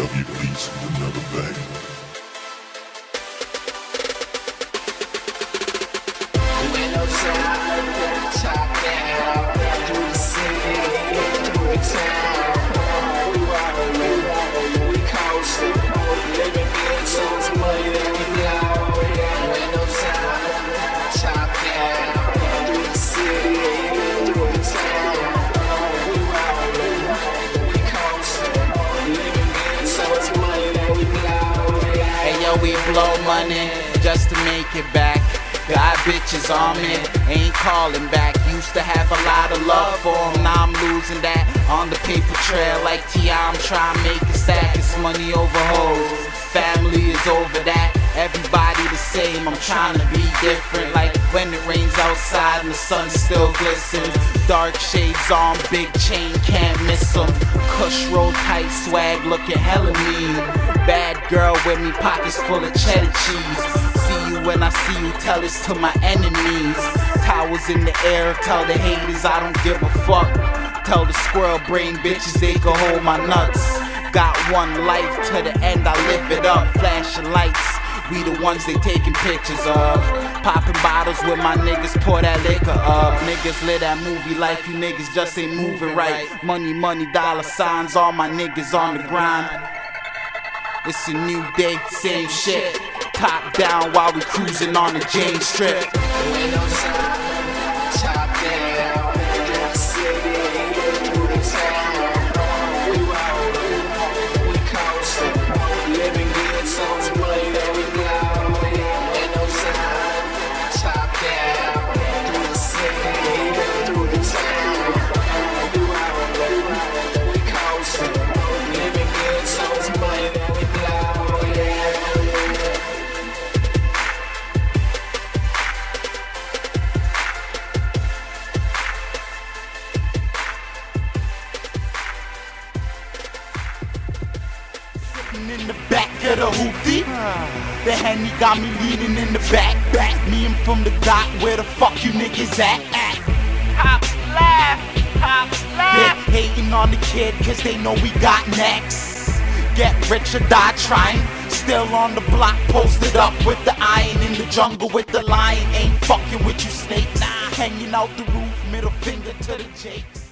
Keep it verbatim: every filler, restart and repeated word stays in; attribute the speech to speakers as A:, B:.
A: W Beats with another bang.
B: Top down, through the city, through the town. We rollin', we coastin', living good, so it's money that we blow. Window down, top down, through the city, through the town. We rollin', we coastin', living good, so it's money that we blow.
C: Hey yo, we blow money just to make it back. Got bitches on me, ain't calling back. Used to have a lot of love for them, now I'm losing that. On the paper trail like T I, I'm trying to make a stack. It's money over hoes, family is over that. Everybody the same, I'm trying to be different. Like when it rains outside and the sun still glistens. Dark shades on, big chain, can't miss them. Kush roll tight, swag looking hella mean. Bad girl with me, pockets full of cheddar cheese. See you when I see you, tell this to my enemies. Towers in the air, tell the haters I don't give a fuck. Tell the squirrel brain bitches they can hold my nuts. Got one life, to the end I live it up. Flashing lights, we the ones they taking pictures of. Popping bottles with my niggas, pour that liquor up. Niggas live that movie life, you niggas just ain't moving right. Money, money, dollar signs, all my niggas on the grind. It's a new day, same shit. Top down while we cruising on the James Strip.
B: Windows down, top down, through the city, through the town. We rollin', we coastin', living good, so it's money that we blow. Windows down, top down, through the city, through the town. We rollin', we coastin', living good, so it's money that we blow.
C: In the back of the hoopty, the Henny got me leaning in the back, back. Me and from the dot, where the fuck you niggas at? at. Cops laugh, cops laugh. They're hating on the kid cause they know we got next. Get rich or die trying, still on the block, posted up with the iron. In the jungle with the lion, ain't fucking with you snakes. Hanging out the roof, middle finger to the jakes.